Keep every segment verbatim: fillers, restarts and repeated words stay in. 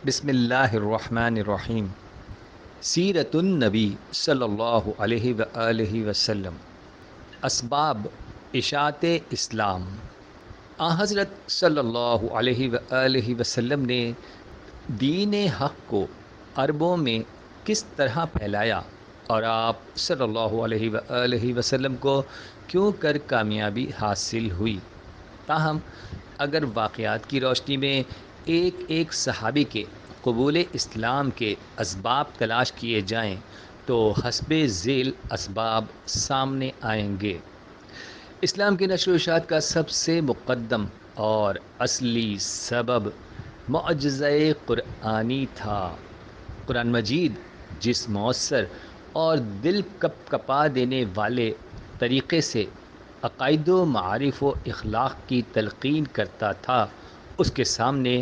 بسم اللہ الرحمن الرحیم۔ سیرت النبی صلی اللہ علیہ وآلہ وسلم۔ اسباب اشاعت اسلام۔ آن حضرت صلی اللہ علیہ وآلہ وسلم نے دین حق کو عربوں میں کس طرح پھیلایا اور آپ صلی اللہ علیہ وآلہ وسلم کو کیوں کر کامیابی حاصل ہوئی، تاہم اگر واقعات کی روشنی میں ایک ایک صحابی کے قبول اسلام کے اسباب تلاش کیے جائیں تو حسب ذیل اسباب سامنے آئیں گے۔ اسلام کی نشر و اشاعت کا سب سے مقدم اور اصلی سبب معجزہ قرآنی تھا۔ قرآن مجید جس مؤثر اور دل کپ کپا دینے والے طریقے سے عقائد و معارف و اخلاق کی تلقین کرتا تھا، اس کے سامنے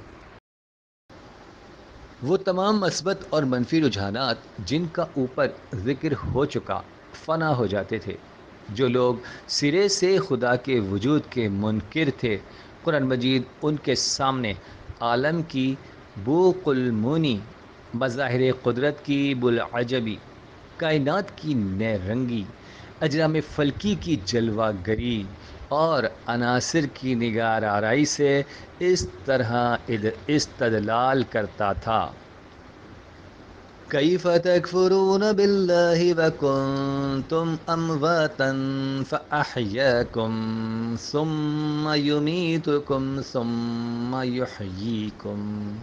وہ تمام مثبت اور منفی رجحانات جن کا اوپر ذکر ہو چکا فنا ہو جاتے تھے۔ جو لوگ سرے سے خدا کے وجود کے منکر تھے، قرآن مجید ان کے سامنے عالم کی بوق المنی، مظاہر قدرت کی بلعجبی، کائنات کی نئے رنگی، اجرام فلکی کی جلوہ گری اور عناصر کی نگار آرائی سے اس طرح استدلال کرتا تھا: کیف تکفرون باللہ وکنتم امواتا فاحیاکم ثم یمیتکم ثم یحییکم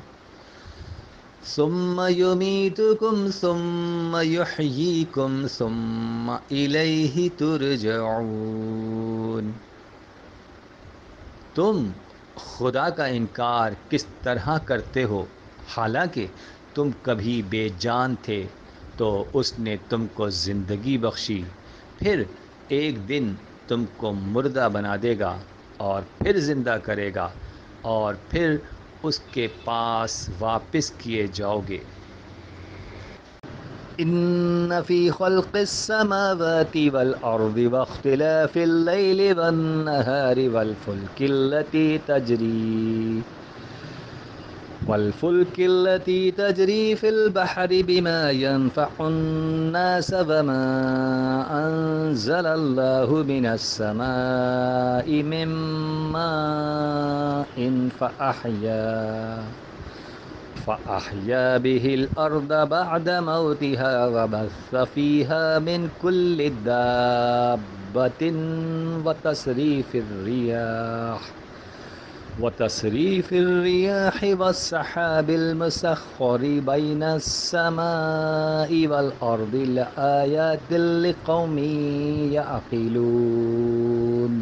ثم یمیتکم ثم یحییکم ثم الیہ ترجعون۔ تم خدا کا انکار کس طرح کرتے ہو حالانکہ تم کبھی بے جان تھے، تو اس نے تم کو زندگی بخشی، پھر ایک دن تم کو مردہ بنا دے گا اور پھر زندہ کرے گا اور پھر اس کے پاس واپس کیے جاؤ گے۔ ان فی خلق السماوات والارض واختلاف اللیل والنہار والفلک التي تجری والفلك التي تجري في البحر بما ينفع الناس وما أنزل الله من السماء من ماء فأحيا فأحيا به الأرض بعد موتها وبث فيها من كل دابة وتصريف الرياح وتصريف الرياح والسحاب المسخر بين السماء والأرض لآيات لقوم يعقلون۔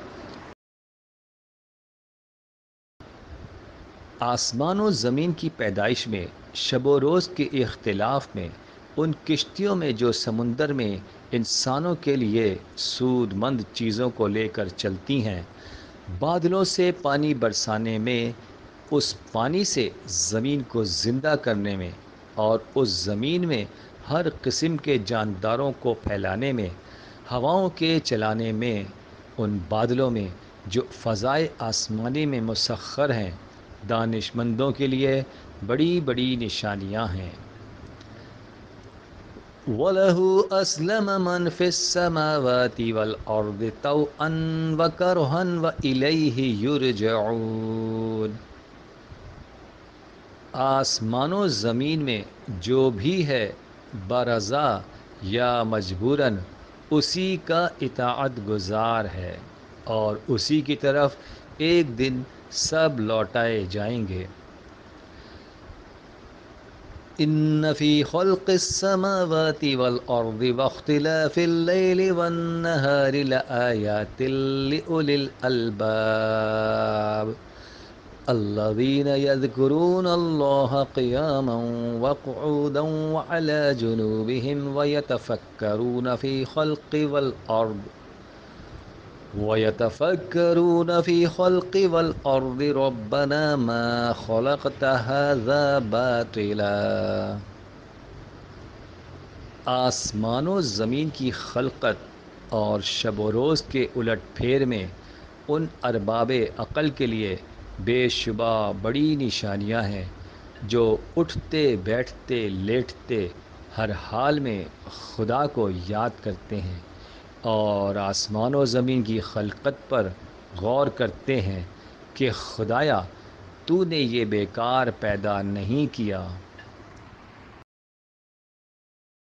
آسمان و زمین کی پیدائش میں، شب و روز کے اختلاف میں، ان کشتیوں میں جو سمندر میں انسانوں کے لیے سود مند چیزوں کو لے کر چلتی ہیں، بادلوں سے پانی برسانے میں، اس پانی سے زمین کو زندہ کرنے میں اور اس زمین میں ہر قسم کے جانداروں کو پھیلانے میں، ہواؤں کے چلانے میں، ان بادلوں میں جو فضائے آسمانی میں مسخر ہیں، دانش مندوں کے لیے بڑی بڑی نشانیاں ہیں۔ وَلَهُ أَسْلَمَ مَنْ فِي السَّمَاوَاتِ وَالْأَرْضِ طَوْعًا وَكَرْهًا وَإِلَيْهِ يُرْجَعُونَ۔ آسمان و زمین میں جو بھی ہے، برضا یا مجبوراً اسی کا اطاعت گزار ہے اور اسی کی طرف ایک دن سب لوٹائے جائیں گے۔ ان فی خلق السماوات والارض واختلاف اللیل والنہار لآیات لأولی الالباب الذین یذکرون اللہ قیاما وقعودا وعلی جنوبہم ویتفکرون فی خلق والارض وَيَتَفَكَّرُونَ فِي خَلْقِ وَالْأَرْضِ رَبَّنَا مَا خَلَقْتَ هَذَا بَاطِلًا۔ آسمان و زمین کی خلقت اور شب و روز کے الٹ پھیر میں ان ارباب عقل کے لیے بے شبہ بڑی نشانیاں ہیں جو اٹھتے بیٹھتے لیٹتے ہر حال میں خدا کو یاد کرتے ہیں اور آسمان و زمین کی خلقت پر غور کرتے ہیں کہ خدایا تو نے یہ بیکار پیدا نہیں کیا،